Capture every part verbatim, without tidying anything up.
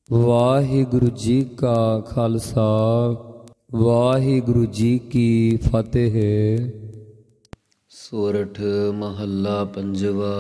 ਵਾਹਿਗੁਰੂ ਜੀ ਕਾ ਖਾਲਸਾ ਵਾਹਿਗੁਰੂ ਜੀ ਕੀ ਫਤਿਹ। ਸੋਰਠ ਮਹੱਲਾ ਪੰਜਵਾ।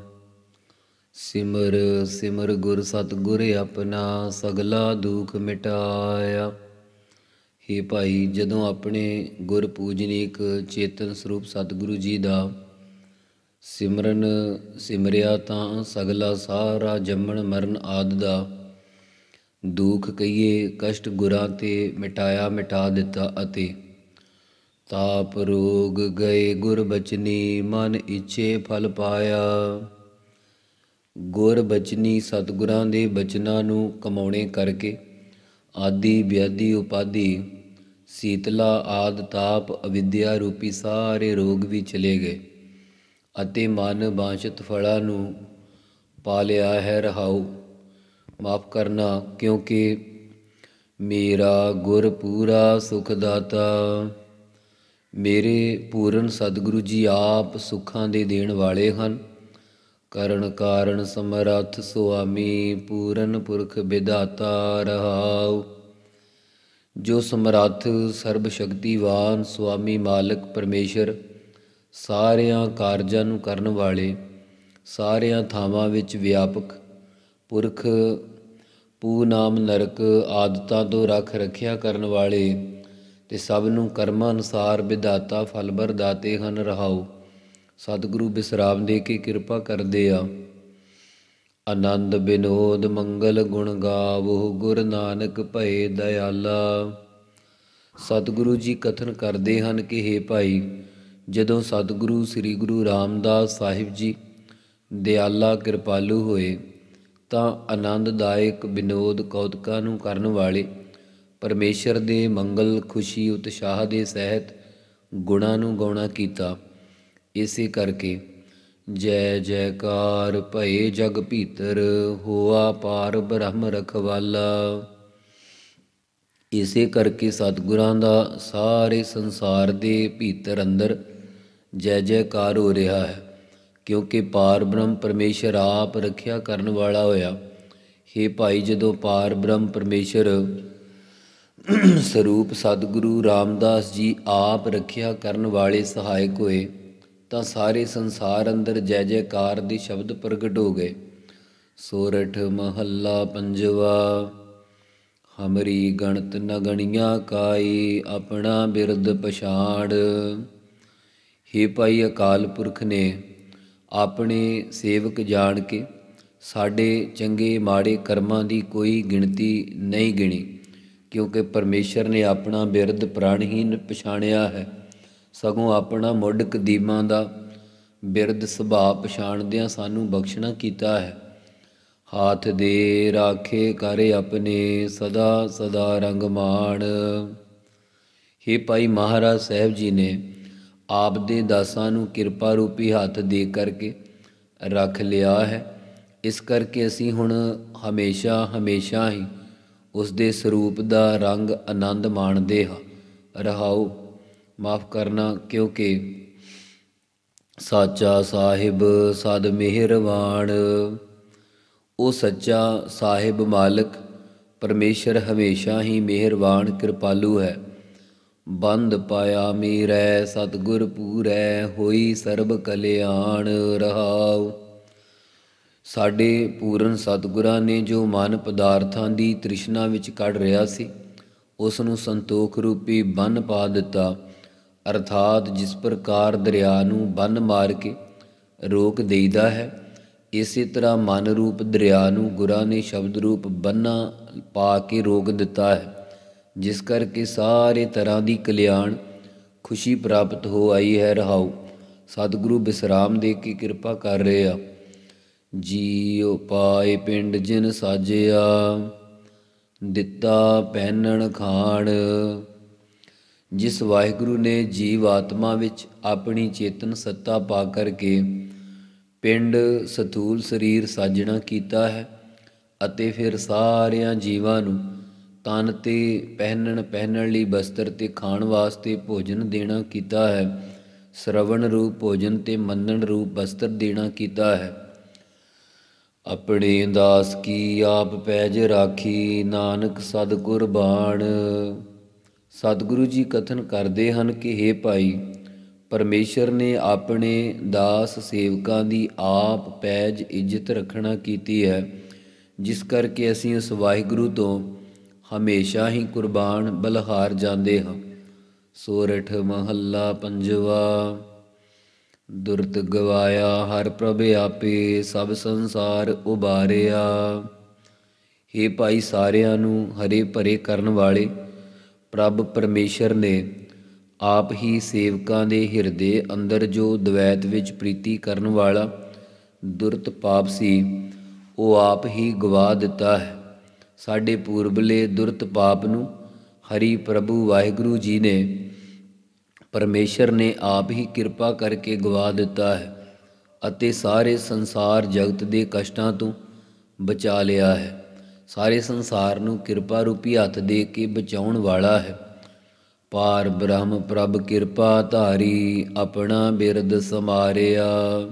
ਸਿਮਰ ਸਿਮਰ ਗੁਰ ਸਤਿਗੁਰ ਆਪਣਾ, ਸਗਲਾ ਦੁਖ ਮਿਟਾਇਆ। ਹੇ ਭਾਈ, ਜਦੋਂ ਆਪਣੇ ਗੁਰ ਪੂਜਨੀਕ ਚੇਤਨ ਸਰੂਪ ਸਤਿਗੁਰੂ ਜੀ ਦਾ ਸਿਮਰਨ ਸਿਮਰਿਆ ਤਾਂ ਸਗਲਾ ਸਾਰਾ ਜੰਮਣ ਮਰਨ ਆਦਿ ਦਾ ਦੁੱਖ ਕਹੀਏ ਕਸ਼ਟ ਗੁਰਾਂ ਤੇ ਮਿਟਾਇਆ ਮਿਟਾ ਦਿੱਤਾ ਅਤੇ ਤਾਪ ਰੋਗ ਗਏ ਗੁਰ ਬਚਨੀ, ਮਨ ਇੱਛੇ ਫਲ ਪਾਇਆ। ਗੁਰ ਬਚਨੀ ਸਤਿਗੁਰਾਂ ਦੇ ਬਚਨਾਂ ਨੂੰ ਕਮਾਉਣੇ ਕਰਕੇ ਆਦਿ ਵਿਆਧੀ ਉਪਾਧੀ ਸੀਤਲਾ ਆਦਿ ਤਾਪ ਅਵਿਦਿਆ ਰੂਪੀ ਸਾਰੇ ਰੋਗ ਵੀ ਚਲੇ ਗਏ ਅਤੇ ਮਨ ਵਾਂਛਿਤ ਫਲਾਂ ਨੂੰ ਪਾ ਲਿਆ ਹੈ। ਰਹਾਉ ਮਾਫ ਕਰਨਾ, ਕਿਉਂਕਿ ਮੇਰਾ ਗੁਰ ਪੂਰਾ ਸੁਖ ਦਾਤਾ। ਮੇਰੇ ਪੂਰਨ ਸਤਿਗੁਰੂ ਜੀ ਆਪ ਸੁੱਖਾਂ ਦੇ ਦੇਣ ਵਾਲੇ ਹਨ। ਕਰਨ ਕਾਰਨ ਸਮਰੱਥ ਸੁਆਮੀ, ਪੂਰਨ ਪੁਰਖ ਵਿਧਾਤਾ। ਰਹਾਉ ਜੋ ਸਮਰੱਥ ਸਰਬ ਸ਼ਕਤੀਵਾਨ ਸੁਆਮੀ ਮਾਲਕ ਪਰਮੇਸ਼ਰ, ਸਾਰਿਆਂ ਕਾਰਜਾਂ ਨੂੰ ਕਰਨ ਵਾਲੇ, ਸਾਰਿਆਂ ਥਾਵਾਂ ਵਿੱਚ ਵਿਆਪਕ ਪੁਰਖ, ਪੂ ਨਾਮ ਨਰਕ ਆਦਤਾਂ ਤੋਂ ਰੱਖ ਰੱਖਿਆ ਕਰਨ ਵਾਲੇ ਤੇ ਸਭ ਨੂੰ ਕਰਮਾਂ ਅਨੁਸਾਰ ਵਿਧਾਤਾ ਫਲਬਰ ਦਾਤੇ ਹਨ। ਰਹਾਉ ਸਤਿਗੁਰੂ ਵਿਸਰਾਮ ਦੇ ਕੇ ਕਿਰਪਾ ਕਰਦੇ ਆ। ਆਨੰਦ ਬਿਨੋਦ ਮੰਗਲ ਗੁਣ ਗਾਵੋ, ਗੁਰ ਨਾਨਕ ਭਏ ਦਇਆਲਾ। ਸਤਿਗੁਰੂ ਜੀ ਕਥਨ ਕਰਦੇ ਹਨ ਕਿ ਹੇ ਭਾਈ, ਜਦੋਂ ਸਤਿਗੁਰੂ ਸ੍ਰੀ ਗੁਰੂ ਰਾਮਦਾਸ ਸਾਹਿਬ ਜੀ ਦਿਆਲਾ ਕਿਰਪਾਲੂ ਹੋਏ ਤਾਂ ਆਨੰਦਦਾਇਕ ਵਿਨੋਦ ਕੌਤਕਾਂ ਨੂੰ ਕਰਨ ਵਾਲੇ ਪਰਮੇਸ਼ਰ ਦੇ ਮੰਗਲ ਖੁਸ਼ੀ ਉਤਸ਼ਾਹ ਦੇ ਸਹਿਤ ਗੁਣਾਂ ਨੂੰ ਗਾਉਣਾ ਕੀਤਾ। ਇਸੇ ਕਰਕੇ ਜੈ ਜੈਕਾਰ ਭਏ ਜਗ ਭੀਤਰ, ਹੋਆ ਪਾਰ ਬ੍ਰਹਮ ਰਖਵਾਲਾ। ਇਸੇ ਕਰਕੇ ਸਤਿਗੁਰਾਂ ਦਾ ਸਾਰੇ ਸੰਸਾਰ ਦੇ ਭੀਤਰ ਅੰਦਰ ਜੈ ਜੈਕਾਰ ਹੋ ਰਿਹਾ ਹੈ, ਕਿਉਂਕਿ ਪਾਰ ਬ੍ਰਹਮ ਪਰਮੇਸ਼ਰ ਆਪ ਰੱਖਿਆ ਕਰਨ ਵਾਲਾ ਹੋਇਆ। ਹੇ ਭਾਈ, ਜਦੋਂ ਪਾਰ ਬ੍ਰਹਮ ਪਰਮੇਸ਼ਰ ਸਰੂਪ ਸਤਿਗੁਰੂ ਰਾਮਦਾਸ ਜੀ ਆਪ ਰੱਖਿਆ ਕਰਨ ਵਾਲੇ ਸਹਾਇਕ ਹੋਏ ਤਾਂ ਸਾਰੇ ਸੰਸਾਰ ਅੰਦਰ ਜੈ ਜੈਕਾਰ ਦੇ ਸ਼ਬਦ ਪ੍ਰਗਟ ਹੋ ਗਏ। ਸੋਰਠ ਮਹੱਲਾ ਪੰਜਵਾ। ਹਮਰੀ ਗਣਤ ਨ ਗਣੀਆਂ ਕਾਈ, ਆਪਣਾ ਬਿਰਦ ਪਛਾੜ। ਹੇ ਭਾਈ, ਅਕਾਲ ਪੁਰਖ ਨੇ ਆਪਣੇ ਸੇਵਕ ਜਾਣ ਕੇ ਸਾਡੇ ਚੰਗੇ ਮਾੜੇ ਕਰਮਾਂ ਦੀ ਕੋਈ ਗਿਣਤੀ ਨਹੀਂ ਗਿਣੀ, ਕਿਉਂਕਿ ਪਰਮੇਸ਼ਰ ਨੇ ਆਪਣਾ ਬਿਰਦ ਪ੍ਰਾਣਹੀਨ ਪਛਾਣਿਆ ਹੈ। ਸਗੋਂ ਆਪਣਾ ਮੁੱਢ ਕਦੀਮਾਂ ਦਾ ਬਿਰਦ ਸੁਭਾਅ ਪਛਾਣਦਿਆਂ ਸਾਨੂੰ ਬਖਸ਼ਣਾ ਕੀਤਾ ਹੈ। ਹਾਥ ਦੇ ਰਾਖੇ ਕਰ ਆਪਣੇ, ਸਦਾ ਸਦਾ ਰੰਗ ਮਾਣ। ਹੇ ਭਾਈ, ਮਹਾਰਾਜ ਸਾਹਿਬ ਜੀ ਨੇ ਆਪ ਦੇ ਦਾਸਾਂ ਨੂੰ ਕਿਰਪਾ ਰੂਪੀ ਹੱਥ ਦੇ ਕਰਕੇ ਰੱਖ ਲਿਆ ਹੈ। ਇਸ ਕਰਕੇ ਅਸੀਂ ਹੁਣ ਹਮੇਸ਼ਾ ਹਮੇਸ਼ਾ ਹੀ ਉਸ ਦੇ ਸਰੂਪ ਦਾ ਰੰਗ ਆਨੰਦ ਮਾਣਦੇ ਹਾਂ। ਰਹਾਉ ਮਾਫ ਕਰਨਾ, ਕਿਉਂਕਿ ਸਾਚਾ ਸਾਹਿਬ ਸਦ ਮਿਹਰਵਾਨ। ਉਹ ਸੱਚਾ ਸਾਹਿਬ ਮਾਲਕ ਪਰਮੇਸ਼ਰ ਹਮੇਸ਼ਾ ਹੀ ਮਿਹਰਬਾਨ ਕਿਰਪਾਲੂ ਹੈ। ਬੰਦ ਪਾਇਆ ਮੀਰੈ ਸਤਿਗੁਰ ਪੂਰੈ, ਹੋਈ ਸਰਬ ਕਲਿਆਣ। ਰਹਾਉ ਸਾਡੇ ਪੂਰਨ ਸਤਿਗੁਰਾਂ ਨੇ ਜੋ ਮਨ ਪਦਾਰਥਾਂ ਦੀ ਤ੍ਰਿਸ਼ਨਾ ਵਿੱਚ ਕੱਢ ਰਿਹਾ ਸੀ, ਉਸ ਨੂੰ ਸੰਤੋਖ ਰੂਪੀ ਬੰਨ ਪਾ ਦਿੱਤਾ। ਅਰਥਾਤ ਜਿਸ ਪ੍ਰਕਾਰ ਦਰਿਆ ਨੂੰ ਬੰਨ ਮਾਰ ਕੇ ਰੋਕ ਦੇਈਦਾ ਹੈ, ਇਸੇ ਤਰ੍ਹਾਂ ਮਨ ਰੂਪ ਦਰਿਆ ਨੂੰ ਗੁਰਾਂ ਨੇ ਸ਼ਬਦ ਰੂਪ ਬੰਨਾ ਪਾ ਕੇ ਰੋਕ ਦਿੱਤਾ ਹੈ, ਜਿਸ ਕਰਕੇ ਸਾਰੇ ਤਰ੍ਹਾਂ ਦੀ ਕਲਿਆਣ ਖੁਸ਼ੀ ਪ੍ਰਾਪਤ ਹੋ ਆਈ ਹੈ। ਰਹਾਉ ਸਤਿਗੁਰੂ ਵਿਸਰਾਮ ਦੇ ਕੇ ਕਿਰਪਾ ਕਰ ਰਹੇ ਆ। ਜੀਉ ਪਾਏ ਪਿੰਡ ਜਿਨ ਸਾਜਿਆ, ਦਿੱਤਾ ਪਹਿਨਣ ਖਾਣ। ਜਿਸ ਵਾਹਿਗੁਰੂ ਨੇ ਜੀਵ ਆਤਮਾ ਵਿੱਚ ਆਪਣੀ ਚੇਤਨ ਸੱਤਾ ਪਾ ਕਰਕੇ ਪਿੰਡ ਸਥੂਲ ਸਰੀਰ ਸਾਜਣਾ ਕੀਤਾ ਹੈ ਅਤੇ ਫਿਰ ਸਾਰਿਆਂ ਜੀਵਾਂ ਨੂੰ ਤਨ ਤੇ ਪਹਿਨਣ ਪਹਿਨਣ ਲਈ ਬਸਤਰ ਤੇ ਖਾਣ ਵਾਸਤੇ ਭੋਜਨ ਦੇਣਾ ਕੀਤਾ ਹੈ, ਸ਼ਰਵਣ ਰੂਪ ਭੋਜਨ ਤੇ ਮੰਨਣ ਰੂਪ ਬਸਤਰ ਦੇਣਾ ਕੀਤਾ ਹੈ। ਆਪਣੇ ਦਾਸ ਕੀ ਆਪ ਪੈਜ ਰਾਖੀ, ਨਾਨਕ ਸਦ ਕੁਰਬਾਨ। ਸਤਿਗੁਰੂ ਜੀ ਕਥਨ ਕਰਦੇ ਹਨ ਕਿ ਹੇ ਭਾਈ, ਪਰਮੇਸ਼ਰ ਨੇ ਆਪਣੇ ਦਾਸ ਸੇਵਕਾਂ ਦੀ ਆਪ ਪੈਜ ਇੱਜ਼ਤ ਰੱਖਣਾ ਕੀਤੀ ਹੈ, ਜਿਸ ਕਰਕੇ ਅਸੀਂ ਉਸ ਵਾਹਿਗੁਰੂ ਤੋਂ ਹਮੇਸ਼ਾ ਹੀ ਕੁਰਬਾਨ ਬਲਿਹਾਰ ਜਾਂਦੇ ਹਾਂ। ਸੋਰਠ ਮਹੱਲਾ ਪੰਜਵਾ। ਦੁਰਤ ਗਵਾਇਆ ਹਰ ਪ੍ਰਭ ਆਪੇ, ਸਭ ਸੰਸਾਰ ਉਬਾਰਿਆ। ਹੇ ਭਾਈ, ਸਾਰਿਆਂ ਨੂੰ ਹਰੇ ਭਰੇ ਕਰਨ ਵਾਲੇ ਪ੍ਰਭ ਪਰਮੇਸ਼ਰ ਨੇ ਆਪ ਹੀ ਸੇਵਕਾਂ ਦੇ ਹਿਰਦੇ ਅੰਦਰ ਜੋ ਦਵੈਤ ਵਿੱਚ ਪ੍ਰੀਤੀ ਕਰਨ ਵਾਲਾ ਦੁਰਤ ਪਾਪ ਸੀ, ਉਹ ਆਪ ਹੀ ਗਵਾ ਦਿੱਤਾ ਹੈ। ਸਾਡੇ ਪੂਰਬਲੇ ਦੁਰਤ ਪਾਪ ਨੂੰ ਹਰੀ ਪ੍ਰਭੂ ਵਾਹਿਗੁਰੂ ਜੀ ਨੇ, ਪਰਮੇਸ਼ਰ ਨੇ ਆਪ ਹੀ ਕਿਰਪਾ ਕਰਕੇ ਗਵਾ ਦਿੱਤਾ ਹੈ ਅਤੇ ਸਾਰੇ ਸੰਸਾਰ ਜਗਤ ਦੇ ਕਸ਼ਟਾਂ ਤੋਂ ਬਚਾ ਲਿਆ ਹੈ। ਸਾਰੇ ਸੰਸਾਰ ਨੂੰ ਕਿਰਪਾ ਰੂਪੀ ਹੱਥ ਦੇ ਕੇ ਬਚਾਉਣ ਵਾਲਾ ਹੈ। ਪਾਰ ਬ੍ਰਹਮ ਪ੍ਰਭ ਕਿਰਪਾ ਧਾਰੀ, ਆਪਣਾ ਬਿਰਦ ਸਮਾਰਿਆ।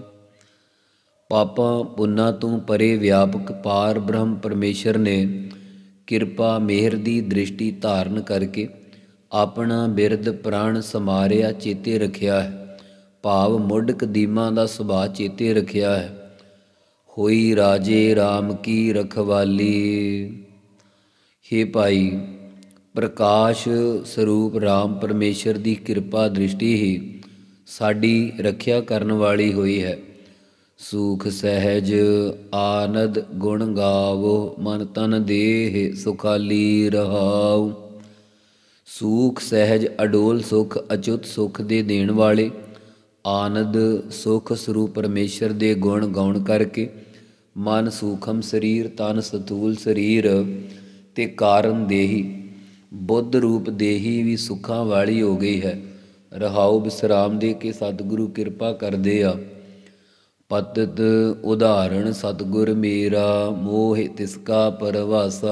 ਪਾਪਾਂ ਪੁੰਨਾਂ ਤੋਂ ਪਰੇ ਵਿਆਪਕ ਪਾਰ ਬ੍ਰਹਮ ਪਰਮੇਸ਼ਰ ਨੇ ਕਿਰਪਾ ਮਿਹਰ ਦੀ ਦ੍ਰਿਸ਼ਟੀ ਧਾਰਨ ਕਰਕੇ ਆਪਣਾ ਬਿਰਦ ਪ੍ਰਾਣ ਸਮਾਰਿਆ ਚੇਤੇ ਰੱਖਿਆ ਹੈ। ਭਾਵ ਮੁੱਢ ਕਦੀਮਾਂ ਦਾ ਸੁਭਾਅ ਚੇਤੇ ਰੱਖਿਆ ਹੈ। ਹੋਈ ਰਾਜੇ ਰਾਮ ਕੀ ਰਖਵਾਲੀ। ਹੇ ਭਾਈ, ਪ੍ਰਕਾਸ਼ ਸਰੂਪ ਰਾਮ ਪਰਮੇਸ਼ਰ ਦੀ ਕਿਰਪਾ ਦ੍ਰਿਸ਼ਟੀ ਹੀ ਸਾਡੀ ਰੱਖਿਆ ਕਰਨ ਵਾਲੀ ਹੋਈ ਹੈ। ਸੂਖ ਸਹਿਜ ਆਨੰਦ ਗੁਣ ਗਾਵੋ, ਮਨ ਤਨ ਦੇਹ ਸੁਖਾਲੀ ਰਹਾਉ। ਸੂਖ ਸਹਿਜ ਅਡੋਲ ਸੁਖ, ਅਚੁੱਤ ਸੁਖ ਦੇ ਦੇਣ ਵਾਲੇ ਆਨੰਦ ਸੁਖ ਸਰੂਪ ਪਰਮੇਸ਼ਰ ਦੇ ਗੁਣ ਗਾਉਣ ਕਰਕੇ ਮਨ ਸੂਖਮ ਸਰੀਰ, ਤਨ ਸਥੂਲ ਸਰੀਰ ਤੇ ਕਾਰਨ ਦੇਹੀ ਬੁੱਧ ਰੂਪ ਦੇਹੀ ਵੀ ਸੁੱਖਾਂ ਵਾਲੀ ਹੋ ਗਈ ਹੈ। ਰਹਾਉ ਵਿਸਰਾਮ ਦੇ ਕੇ ਸਤਿਗੁਰੂ ਕਿਰਪਾ ਕਰਦੇ ਆ। ਪਤਿਤ ਉਦਾਹਰਣ ਸਤਿਗੁਰ ਮੇਰਾ, ਮੋਹ ਤਿਸਕਾ ਪਰਵਾਸਾ।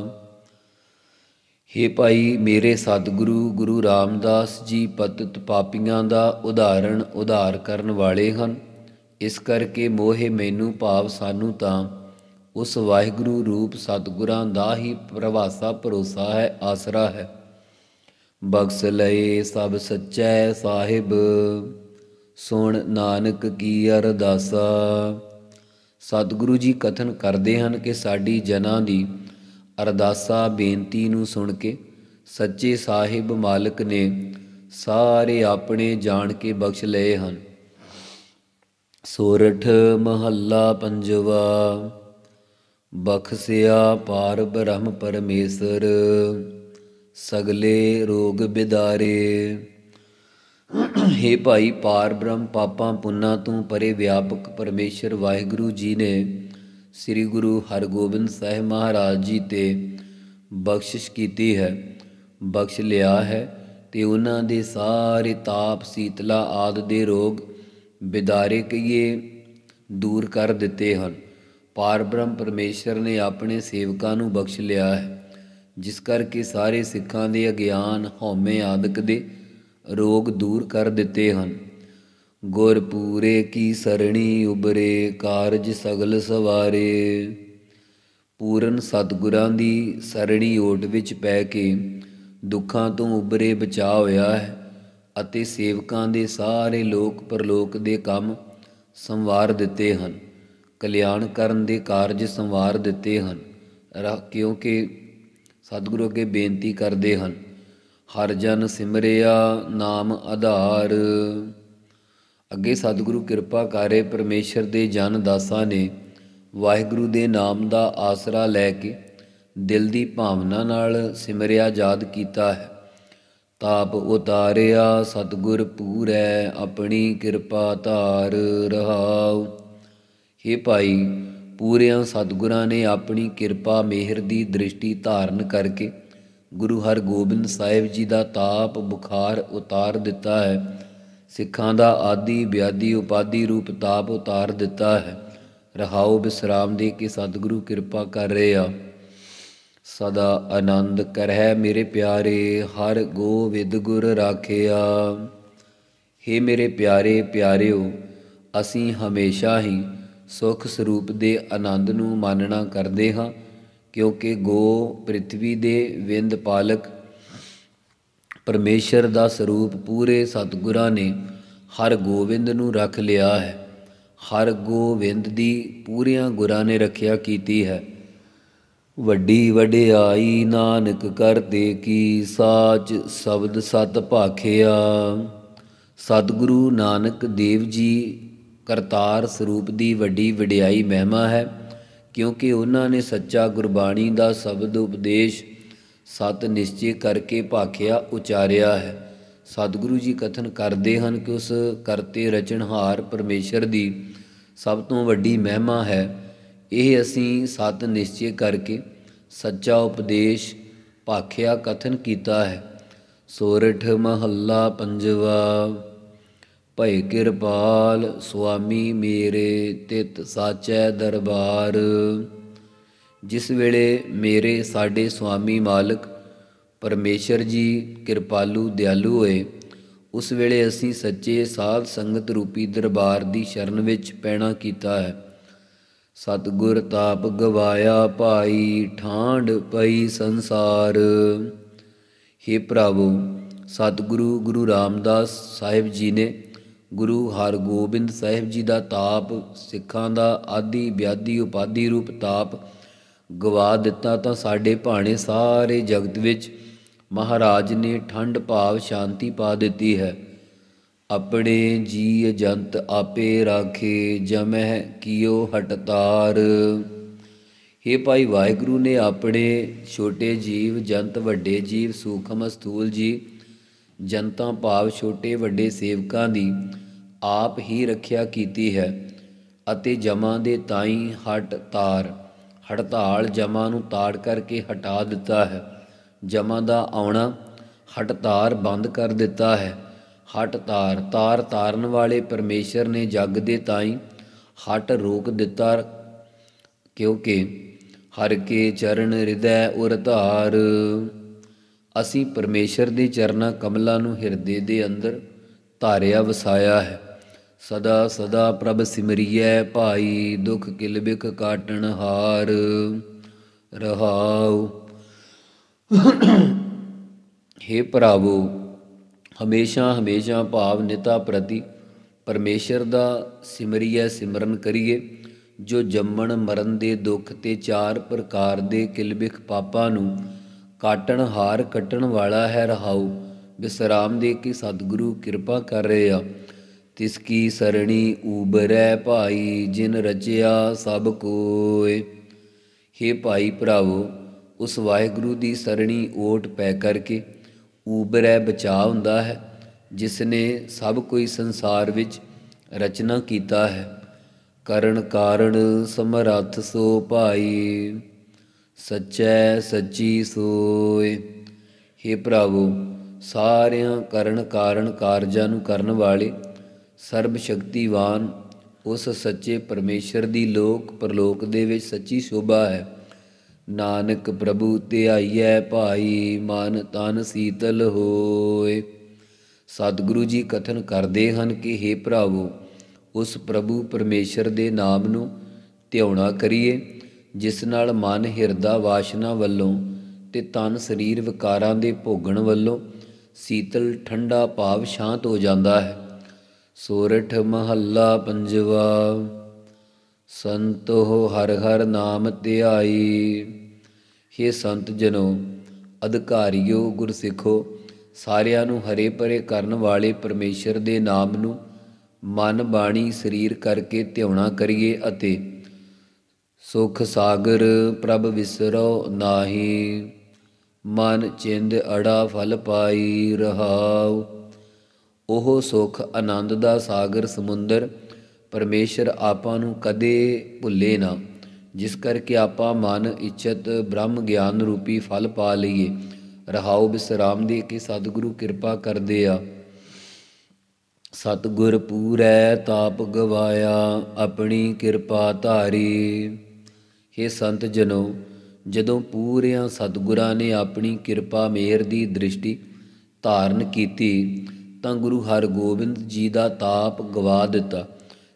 ਹੇ ਭਾਈ, ਮੇਰੇ ਸਤਿਗੁਰੂ ਗੁਰੂ ਰਾਮਦਾਸ ਜੀ ਪਤਿਤ ਪਾਪੀਆਂ ਦਾ ਉਦਾਹਰਣ ਉਧਾਰ ਕਰਨ ਵਾਲੇ ਹਨ। ਇਸ ਕਰਕੇ ਮੋਹੇ ਮੈਨੂੰ ਭਾਵ ਸਾਨੂੰ ਤਾਂ ਉਸ ਵਾਹਿਗੁਰੂ ਰੂਪ ਸਤਿਗੁਰਾਂ ਦਾ ਹੀ ਪ੍ਰਵਾਸਾ ਭਰੋਸਾ ਹੈ, ਆਸਰਾ ਹੈ। ਬਖਸ਼ ਲਏ ਸਭ ਸੱਚੈ ਸਾਹਿਬ, ਸੁਣ ਨਾਨਕ ਕੀ ਅਰਦਾਸਾ। ਸਤਿਗੁਰੂ ਜੀ ਕਥਨ ਕਰਦੇ ਹਨ ਕਿ ਸਾਡੀ ਜਨਾਂ ਦੀ ਅਰਦਾਸਾ ਬੇਨਤੀ ਨੂੰ ਸੁਣ ਕੇ ਸੱਚੇ ਸਾਹਿਬ ਮਾਲਕ ਨੇ ਸਾਰੇ ਆਪਣੇ ਜਾਣ ਕੇ ਬਖਸ਼ ਲਏ ਹਨ। ਸੋਰਠ ਮਹੱਲਾ ਪੰਜਵਾ। ਬਖਸਿਆ ਪਾਰ ਬ੍ਰਹਮ ਪਰਮੇਸ਼ਰ, ਸਗਲੇ ਰੋਗ ਬਿਦਾਰੇ। ਹੇ ਭਾਈ, ਪਾਰ ਬ੍ਰਹਮ ਪਾਪਾਂ ਪੁੰਨਾਂ ਤੋਂ ਪਰੇ ਵਿਆਪਕ ਪਰਮੇਸ਼ਰ ਵਾਹਿਗੁਰੂ ਜੀ ਨੇ ਸ੍ਰੀ ਗੁਰੂ ਹਰਗੋਬਿੰਦ ਸਾਹਿਬ ਮਹਾਰਾਜ ਜੀ ਤੇ ਬਖਸ਼ਿਸ਼ ਕੀਤੀ ਹੈ, ਬਖਸ਼ ਲਿਆ ਹੈ ਤੇ ਉਹਨਾਂ ਦੇ ਸਾਰੇ ਤਾਪ ਸੀਤਲਾ ਆਦਿ ਦੇ ਰੋਗ ਬਿਦਾਰੇ ਕਹੀਏ ਦੂਰ ਕਰ ਦਿੱਤੇ ਹਨ। ਪਾਰ ਬ੍ਰਹਮ ਪਰਮੇਸ਼ਰ ਨੇ ਆਪਣੇ ਸੇਵਕਾਂ ਨੂੰ ਬਖਸ਼ ਲਿਆ ਹੈ, ਜਿਸ ਕਰਕੇ ਸਾਰੇ ਸਿੱਖਾਂ ਦੇ ਅਗਿਆਨ ਹਉਮੈ ਆਦਿਕ ਦੇ ਰੋਗ ਦੂਰ ਕਰ ਦਿੱਤੇ ਹਨ। ਗੁਰ ਪੂਰੇ ਕੀ ਸਰਣੀ ਉਬਰੇ, ਕਾਰਜ ਸਗਲ ਸਵਾਰੇ। ਪੂਰਨ ਸਤਿਗੁਰਾਂ ਦੀ ਸਰਣੀ ਓਟ ਵਿੱਚ ਪੈ ਕੇ ਦੁੱਖਾਂ ਤੋਂ ਉਬਰੇ ਬਚਾ ਹੋਇਆ ਹੈ ਅਤੇ ਸੇਵਕਾਂ ਦੇ ਸਾਰੇ ਲੋਕ ਪਰਲੋਕ ਦੇ ਕੰਮ ਸੰਵਾਰ ਦਿੱਤੇ ਹਨ, ਕਲਿਆਣ ਕਰਨ ਦੇ ਕਾਰਜ ਸੰਵਾਰ ਦਿੱਤੇ ਹਨ। ਕਿਉਂਕਿ ਸਤਿਗੁਰੂ ਅੱਗੇ ਬੇਨਤੀ ਕਰਦੇ ਹਨ, ਹਰ ਜਨ ਸਿਮਰਿਆ ਨਾਮ ਆਧਾਰ। ਅੱਗੇ ਸਤਿਗੁਰੂ ਕਿਰਪਾ ਕਰੇ ਪਰਮੇਸ਼ਰ ਦੇ ਜਨ ਦਾਸਾਂ ਨੇ ਵਾਹਿਗੁਰੂ ਦੇ ਨਾਮ ਦਾ ਆਸਰਾ ਲੈ ਕੇ ਦਿਲ ਦੀ ਭਾਵਨਾ ਨਾਲ ਸਿਮਰਿਆ ਯਾਦ ਕੀਤਾ ਹੈ। ਤਾਪ ਉਤਾਰਿਆ ਸਤਿਗੁਰ ਪੂਰੈ, ਆਪਣੀ ਕਿਰਪਾ ਧਾਰ ਰਹਾਉ। ਹੇ ਭਾਈ, ਪੂਰਿਆਂ ਸਤਿਗੁਰਾਂ ਨੇ ਆਪਣੀ ਕਿਰਪਾ ਮਿਹਰ ਦੀ ਦ੍ਰਿਸ਼ਟੀ ਧਾਰਨ ਕਰਕੇ ਗੁਰੂ ਹਰਗੋਬਿੰਦ ਸਾਹਿਬ ਜੀ ਦਾ ਤਾਪ ਬੁਖਾਰ ਉਤਾਰ ਦਿੱਤਾ ਹੈ। ਸਿੱਖਾਂ ਦਾ ਆਦਿ ਵਿਆਦੀ ਉਪਾਧੀ ਰੂਪ ਤਾਪ ਉਤਾਰ ਦਿੱਤਾ ਹੈ। ਰਹਾਉ ਵਿਸਰਾਮ ਦੇ ਕੇ ਸਤਿਗੁਰੂ ਕਿਰਪਾ ਕਰ ਰਹੇ ਆ। ਸਦਾ ਆਨੰਦ ਕਰਹਿ ਮੇਰੇ ਪਿਆਰੇ, ਹਰ ਗੋਵਿੰਦ ਗੁਰ ਰਾਖਿਆ। ਹੇ ਮੇਰੇ ਪਿਆਰੇ ਪਿਆਰਿਓ, ਅਸੀਂ ਹਮੇਸ਼ਾ ਹੀ ਸੁਖ ਸਰੂਪ ਦੇ ਆਨੰਦ ਨੂੰ ਮਾਨਣਾ ਕਰਦੇ ਹਾਂ, ਕਿਉਂਕਿ ਗੋ ਪ੍ਰਿਥਵੀ ਦੇ ਵਿੰਦ ਪਾਲਕ ਪਰਮੇਸ਼ਰ ਦਾ ਸਰੂਪ ਪੂਰੇ ਸਤਿਗੁਰਾਂ ਨੇ ਹਰ ਗੋਬਿੰਦ ਨੂੰ ਰੱਖ ਲਿਆ ਹੈ। ਹਰ ਗੋਬਿੰਦ ਦੀ ਪੂਰਿਆਂ ਗੁਰਾਂ ਨੇ ਰੱਖਿਆ ਕੀਤੀ ਹੈ। ਵੱਡੀ ਵਡਿਆਈ ਨਾਨਕ ਕਰਦੇ ਕੀ, ਸਾਚ ਸ਼ਬਦ ਸਤ ਭਾਖਿਆ। ਸਤਿਗੁਰੂ ਨਾਨਕ ਦੇਵ ਜੀ ਕਰਤਾਰ ਸਰੂਪ ਦੀ ਵੱਡੀ ਵਡਿਆਈ ਮਹਿਮਾ ਹੈ, ਕਿਉਂਕਿ ਉਹਨਾਂ ਨੇ ਸੱਚਾ ਗੁਰਬਾਣੀ ਦਾ ਸ਼ਬਦ ਉਪਦੇਸ਼ ਸਤ ਨਿਸ਼ਚੇ ਕਰਕੇ ਭਾਖਿਆ ਉਚਾਰਿਆ ਹੈ। ਸਤਿਗੁਰੂ ਜੀ ਕਥਨ ਕਰਦੇ ਹਨ ਕਿ ਉਸ ਕਰਤੇ ਰਚਨਹਾਰ ਪਰਮੇਸ਼ਰ ਦੀ ਸਭ ਤੋਂ ਵੱਡੀ ਮਹਿਮਾ ਹੈ। ਇਹ ਅਸੀਂ ਸਤ ਨਿਸ਼ਚੇ ਕਰਕੇ ਸੱਚਾ ਉਪਦੇਸ਼ ਭਾਖਿਆ ਕਥਨ ਕੀਤਾ ਹੈ। ਸੋਰਠ ਮਹੱਲਾ ਪੰਜਵਾ। ਭਏ ਕਿਰਪਾਲ ਸੁਆਮੀ ਮੇਰੇ, ਤਿਤ ਸਾਚੈ ਦਰਬਾਰ। ਜਿਸ ਵੇਲੇ ਮੇਰੇ ਸਾਡੇ ਸੁਆਮੀ ਮਾਲਕ ਪਰਮੇਸ਼ਰ ਜੀ ਕਿਰਪਾਲੂ ਦਿਆਲੂ ਹੋਏ, ਉਸ ਵੇਲੇ ਅਸੀਂ ਸੱਚੇ ਸਾਧ ਸੰਗਤ ਰੂਪੀ ਦਰਬਾਰ ਦੀ ਸ਼ਰਨ ਵਿੱਚ ਪੈਣਾ ਕੀਤਾ ਹੈ। ਸਤਿਗੁਰ ਤਾਪ ਗਵਾਇਆ ਭਾਈ, ਠਾਂਡ ਪਈ ਸੰਸਾਰ। ਹੇ ਭਰਾਵੋ, ਸਤਿਗੁਰੂ ਗੁਰੂ ਰਾਮਦਾਸ ਸਾਹਿਬ ਜੀ ਨੇ ਗੁਰੂ ਹਰਗੋਬਿੰਦ ਸਾਹਿਬ ਜੀ ਦਾ ਤਾਪ, ਸਿੱਖਾਂ ਦਾ ਆਦਿ ਵਿਆਦੀ ਉਪਾਧੀ ਰੂਪ ਤਾਪ ਗਵਾ ਦਿੱਤਾ ਤਾਂ ਸਾਡੇ ਭਾਣੇ ਸਾਰੇ ਜਗਤ ਵਿੱਚ ਮਹਾਰਾਜ ਨੇ ਠੰਡ ਭਾਵ ਸ਼ਾਂਤੀ ਪਾ ਦਿੱਤੀ ਹੈ। ਆਪਣੇ ਜੀ ਜੰਤ ਆਪੇ ਰਾਖੇ, ਜਮਹਿ ਕੀਓ ਹਟਤਾਰ। ਹੇ ਭਾਈ, ਵਾਹਿਗੁਰੂ ਨੇ ਆਪਣੇ ਛੋਟੇ ਜੀਵ ਜੰਤ, ਵੱਡੇ ਜੀਵ ਸੂਖਮ ਸਥੂਲ ਜੀ ਜਨਤਾ ਭਾਵ ਛੋਟੇ ਵੱਡੇ ਸੇਵਕਾਂ ਦੀ ਆਪ ਹੀ ਰੱਖਿਆ ਕੀਤੀ ਹੈ ਅਤੇ ਜਮਾਂ ਦੇ ਤਾਈਂ ਹਟ ਤਾਰ, ਹੜਤਾਲ ਜਮਾਂ ਨੂੰ ਤਾੜ ਕਰਕੇ ਹਟਾ ਦਿੱਤਾ ਹੈ। ਜਮਾਂ ਦਾ ਆਉਣਾ ਹਟਤਾਰ ਬੰਦ ਕਰ ਦਿੱਤਾ ਹੈ। ਹਟ ਤਾਰ, ਤਾਰ ਤਾਰਨ ਵਾਲੇ ਪਰਮੇਸ਼ਰ ਨੇ ਜਗ ਦੇ ਤਾਈਂ ਹਟ ਰੋਕ ਦਿੱਤਾ, ਕਿਉਂਕਿ ਹਰ ਕੇ ਚਰਨ ਹਿਰਦੈ ਉਰ ਧਾਰ। ਅਸੀਂ ਪਰਮੇਸ਼ਰ ਦੇ ਚਰਨਾਂ ਕਮਲਾਂ ਨੂੰ ਹਿਰਦੇ ਦੇ ਅੰਦਰ ਧਾਰਿਆ ਵਸਾਇਆ ਹੈ। ਸਦਾ ਸਦਾ ਪ੍ਰਭ ਸਿਮਰਿਐ ਭਾਈ, ਦੁਖ ਕਿਲ ਬਿਖ ਕਾਟਣ ਹਾਰ। ਰਹਾਉ। ਹੇ ਭਰਾਵੋ, ਹਮੇਸ਼ਾ ਹਮੇਸ਼ਾ ਭਾਵ ਨਿਤਾ ਪ੍ਰਤੀ ਪਰਮੇਸ਼ਰ ਦਾ ਸਿਮਰੀਏ ਸਿਮਰਨ ਕਰੀਏ, ਜੋ ਜੰਮਣ ਮਰਨ ਦੇ ਦੁੱਖ ਤੇ ਚਾਰ ਪ੍ਰਕਾਰ ਦੇ ਕਿਲਬਿਖ ਪਾਪਾਂ ਨੂੰ ਕਾਟਣ ਹਾਰ ਕੱਟਣ ਵਾਲਾ ਹੈ। ਰਹਾਉ। ਵਿਸਰਾਮ ਦੇ ਕੇ ਸਤਿਗੁਰੂ ਕਿਰਪਾ ਕਰ ਰਹੇ ਆ। ਤਿਸ ਕੀ ਸਰਣੀ ਊਬਰੈ ਭਾਈ, ਜਿਨ ਰਚਿਆ ਸਭ ਕੋਇ। ਹੇ ਭਾਈ ਭਰਾਵੋ, ਉਸ ਵਾਹਿਗੁਰੂ ਦੀ ਸਰਣੀ ਓਟ ਪੈ ਕਰਕੇ ਊਬਰੈ ਬਚਾ ਹੁੰਦਾ ਹੈ, ਜਿਸ ਨੇ ਸਭ ਕੋਈ ਸੰਸਾਰ ਵਿੱਚ ਰਚਨਾ ਕੀਤਾ ਹੈ। ਕਰਨ ਕਾਰਨ ਸਮਰੱਥ ਸੋ ਭਾਈ, ਸੱਚੈ ਸੱਚੀ ਸੋਇ। ਹੇ ਭਰਾਵੋ, ਸਾਰਿਆਂ ਕਰਨ ਕਾਰਨ ਕਾਰਜਾਂ ਨੂੰ ਕਰਨ ਵਾਲੇ ਸਰਬ ਸ਼ਕਤੀਵਾਨ ਉਸ ਸੱਚੇ ਪਰਮੇਸ਼ਰ ਦੀ ਲੋਕ ਪਰਲੋਕ ਦੇ ਵਿੱਚ ਸੱਚੀ ਸ਼ੋਭਾ ਹੈ। ਨਾਨਕ ਪ੍ਰਭੂ ਧਿਆਈਐ ਭਾਈ, ਮਨ ਤਨ ਸੀਤਲ ਹੋਏ। ਸਤਿਗੁਰੂ ਜੀ ਕਥਨ ਕਰਦੇ ਹਨ ਕਿ ਹੇ ਭਰਾਵੋ, ਉਸ ਪ੍ਰਭੂ ਪਰਮੇਸ਼ਰ ਦੇ ਨਾਮ ਨੂੰ ਧਿਆਉਣਾ ਕਰੀਏ, ਜਿਸ ਨਾਲ ਮਨ ਹਿਰਦਾ ਵਾਸ਼ਨਾ ਵੱਲੋਂ ਤੇ ਤਨ ਸਰੀਰ ਵਿਕਾਰਾਂ ਦੇ ਭੋਗਣ ਵੱਲੋਂ ਸੀਤਲ ਠੰਡਾ ਭਾਵ ਸ਼ਾਂਤ ਹੋ ਜਾਂਦਾ ਹੈ। ਸੋਰਠ ਮਹੱਲਾ ਪੰਜਵਾ। ਸੰਤੋ ਹਰ ਹਰ ਨਾਮ ਧਿਆਈ। ਹੇ ਸੰਤ ਜਨੋ, ਅਧਿਕਾਰੀਓ, ਗੁਰਸਿੱਖੋ, ਸਾਰਿਆਂ ਨੂੰ ਹਰੇ ਭਰੇ ਕਰਨ ਵਾਲੇ ਪਰਮੇਸ਼ਰ ਦੇ ਨਾਮ ਨੂੰ ਮਨ ਬਾਣੀ ਸਰੀਰ ਕਰਕੇ ਧਿਆਉਣਾ ਕਰੀਏ ਅਤੇ ਸੁਖ ਸਾਗਰ ਪ੍ਰਭ ਵਿਸਰੋ ਨਾਹੀ, ਮਨ ਚਿੰਦ ਅੜਾ ਫਲ ਪਾਈ। ਰਹਾਉ। ਉਹ ਸੁਖ ਆਨੰਦ ਦਾ ਸਾਗਰ ਸਮੁੰਦਰ ਪਰਮੇਸ਼ਰ ਆਪਾਂ ਨੂੰ ਕਦੇ ਭੁੱਲੇ ਨਾ, ਜਿਸ ਕਰਕੇ ਆਪਾਂ ਮਨ ਇੱਛਤ ਬ੍ਰਹਮ ਗਿਆਨ ਰੂਪੀ ਫਲ ਪਾ ਲਈਏ। ਰਹਾਉ। ਵਿਸਰਾਮ ਦੇ ਕੇ ਸਤਿਗੁਰੂ ਕਿਰਪਾ ਕਰਦੇ ਆ। ਸਤਿਗੁਰ ਪੂਰੈ ਤਾਪ ਗਵਾਇਆ, ਆਪਣੀ ਕਿਰਪਾ ਧਾਰੀ। ਹੇ ਸੰਤ ਜਨੋ, ਜਦੋਂ ਪੂਰਿਆਂ ਸਤਿਗੁਰਾਂ ਨੇ ਆਪਣੀ ਕਿਰਪਾ ਮਿਹਰ ਦੀ ਦ੍ਰਿਸ਼ਟੀ ਧਾਰਨ ਕੀਤੀ ਤਾਂ ਗੁਰੂ ਹਰਗੋਬਿੰਦ ਜੀ ਦਾ ਤਾਪ ਗਵਾ ਦਿੱਤਾ।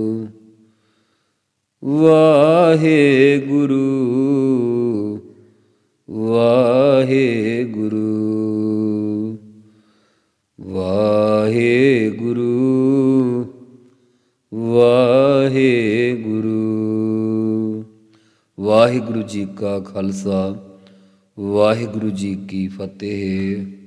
ਵਾਹਿਗੁਰੂ ਵਾਹਿਗੁਰੂ। ਵਾਹਿਗੁਰੂ। ਵਾਹਿਗੁਰੂ ਜੀ ਕਾ ਖਾਲਸਾ, ਵਾਹਿਗੁਰੂ ਜੀ ਕੀ ਫਤਿਹ।